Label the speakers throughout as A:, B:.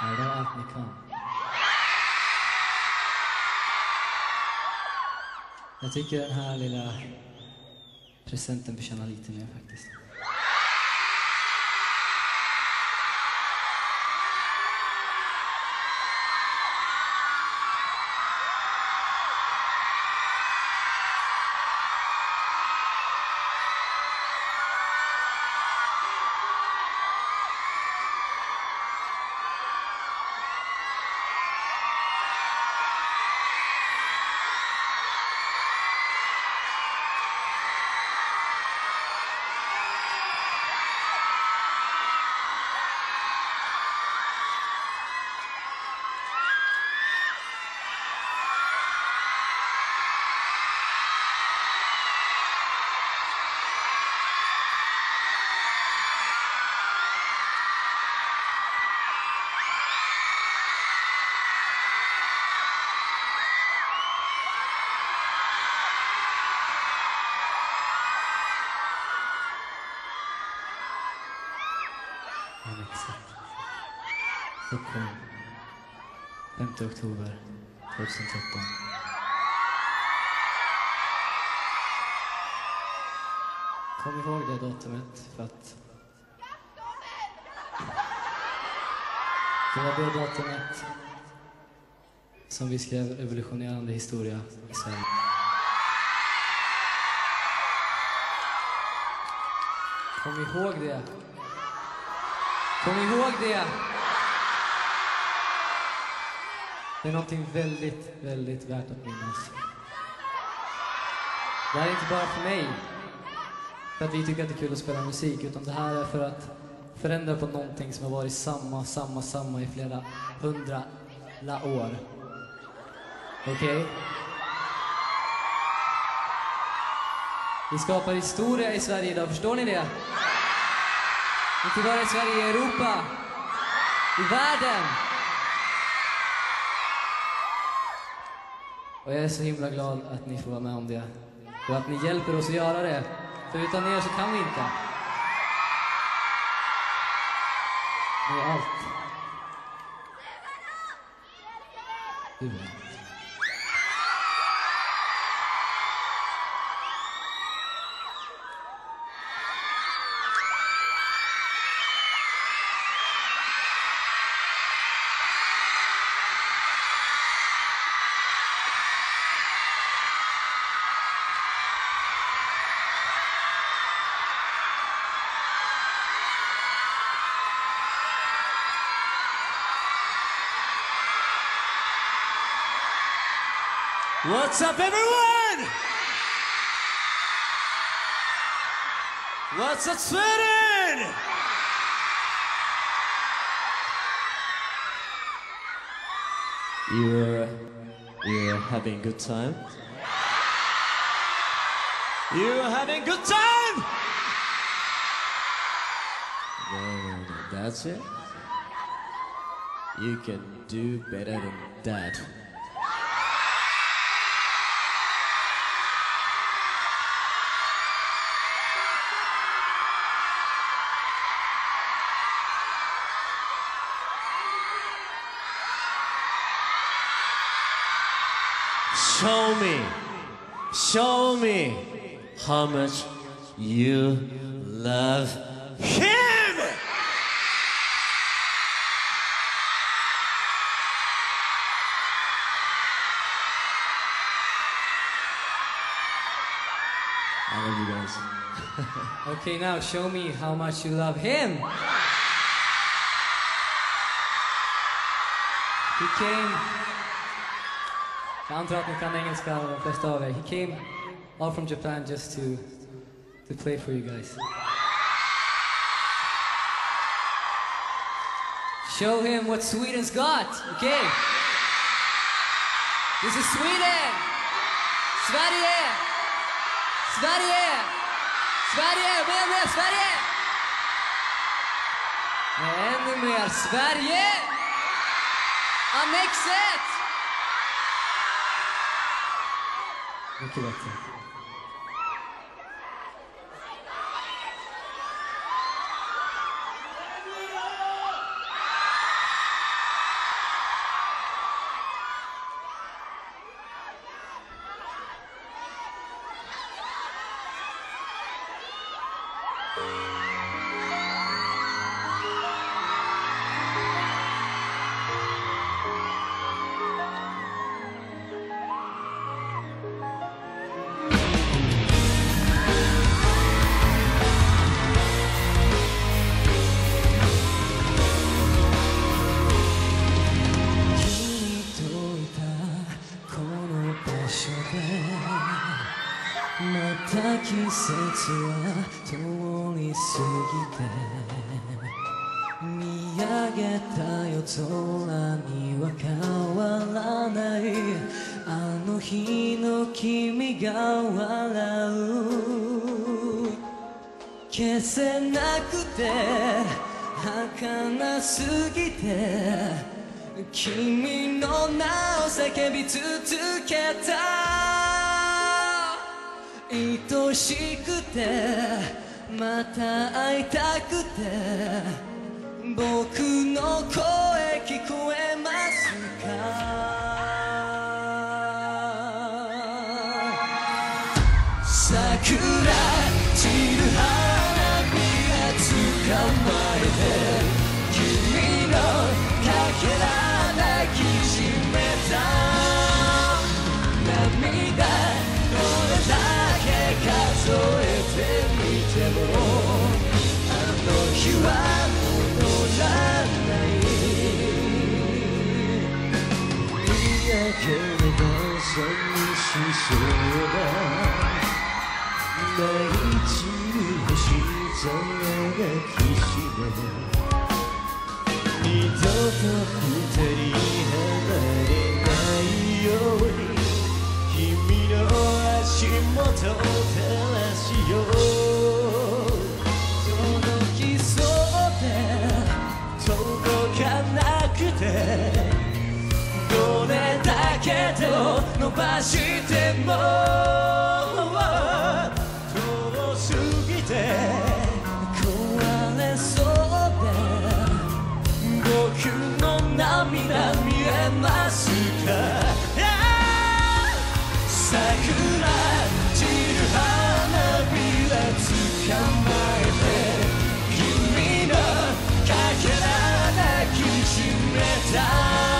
A: Är det allt ni kan? Jag tycker den här lilla presenten förtjänar lite mer faktiskt. Stockholm, 5 oktober 2013. Kom ihåg det datumet för att det var det datumet som vi skrev revolutionerande historia i Sverige. Kom ihåg det. Kom ihåg det. Det är någonting väldigt, väldigt värt att minnas. Det här är inte bara för mig, för att vi tycker att det är kul att spela musik, utan det här är för att förändra på någonting som har varit samma i flera 100 år. Okej? Vi skapar historia i Sverige idag, förstår ni det? Inte bara i Sverige, i Europa, i världen. Och jag är så himla glad att ni får vara med om det. Och att ni hjälper oss att göra det. För utan er så kan vi inte. Ni är allt. Du vet.
B: What's up, everyone? What's up, Sweden? You're having good time? You're having good time? No, that's it. You can do better than that. Show me how much you love him! I love you guys.
A: Okay, now show me how much you love him. He came... Jag antar att ni kan engelska, de flesta av er. He came all from Japan just to play for you guys. Show him what Sweden's got, okay? This is Sweden! Sverige! Sverige! Sverige! Mer, Sverige! Ännu mer Sverige! Annexet! Mycket bättre. た季節は通り過ぎて見上げた夜空には変わらないあの日の君が笑う消せなくて儚すぎて君の名を叫び続けた愛しくてまた会いたくて僕の声聞こえますか桜散る花びら捕まえて君のかけら抱きしめた涙どれだけ数えてみてもあの日は戻らない見上げれば寂しそうだ泣い散る星空がきしめ二度と二人離れないように君の足元を照らしよう届きそうで届かなくてどれだけ手を伸ばしても遠すぎて壊れそう僕の涙見えますか桜散る花びら捕まえて君のかけら抱きしめた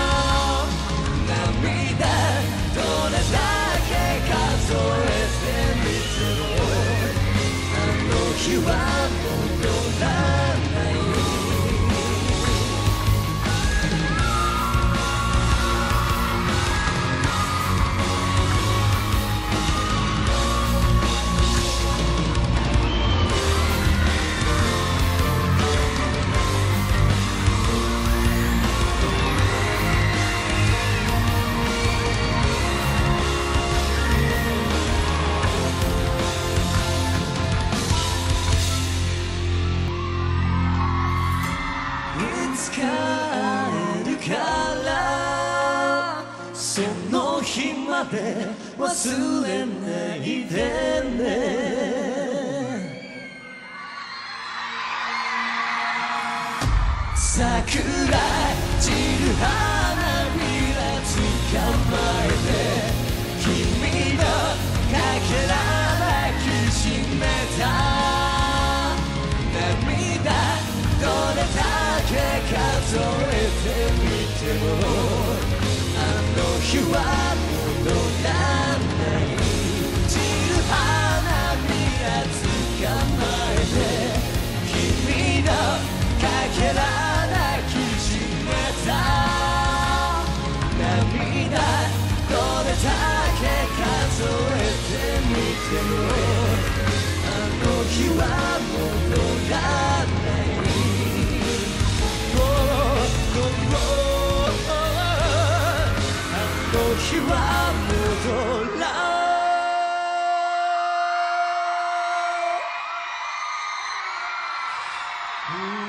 A: 涙どれだけ数えてみてもあの日は戻らないその日まで忘れないでね桜散る花びら捕まえて君のかけら抱きしめた涙どれだけ数えてみてもあの日は戻らない散る花びら捕まえて君のかけら抱きしめた涙どれだけ数えてみてもあの日は戻らないあの日は戻らない